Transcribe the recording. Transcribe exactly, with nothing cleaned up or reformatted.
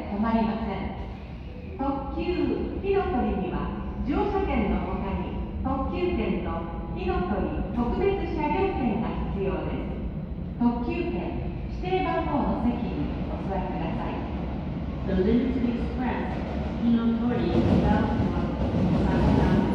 止まりません。特急火の鳥には乗車券の他に特急券と火の鳥特別車両券が必要です。特急券指定番号の席にお座りください。 The Limited Express Hinotori Without One